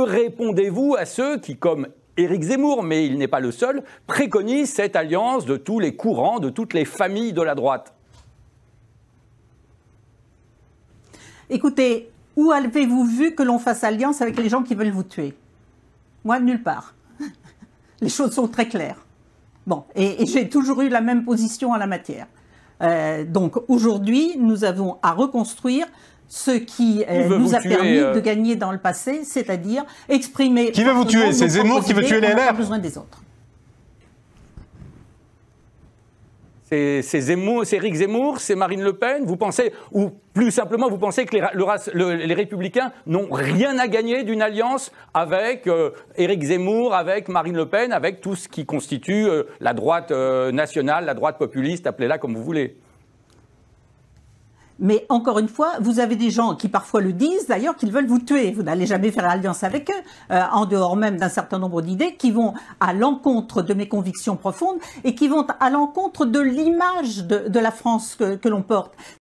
répondez-vous à ceux qui, comme Éric Zemmour, mais il n'est pas le seul, préconisent cette alliance de tous les courants, de toutes les familles de la droite? Écoutez, où avez-vous vu que l'on fasse alliance avec les gens qui veulent vous tuer? Moi, nulle part. Les choses sont très claires. Bon, et j'ai toujours eu la même position en la matière. Donc aujourd'hui, nous avons à reconstruire ce qui nous a permis de gagner dans le passé, c'est-à-dire exprimer... Qui veut vous tuer? C'est Zemmour qui veut tuer les LR? On n'a pas besoin des autres. C'est Éric Zemmour, c'est Marine Le Pen. Vous pensez, ou plus simplement, vous pensez que les Républicains n'ont rien à gagner d'une alliance avec Éric Zemmour, avec Marine Le Pen, avec tout ce qui constitue la droite nationale, la droite populiste, appelez-la comme vous voulez? Mais encore une fois, vous avez des gens qui parfois le disent, d'ailleurs, qu'ils veulent vous tuer. Vous n'allez jamais faire alliance avec eux, en dehors même d'un certain nombre d'idées qui vont à l'encontre de mes convictions profondes et qui vont à l'encontre de l'image de la France que l'on porte.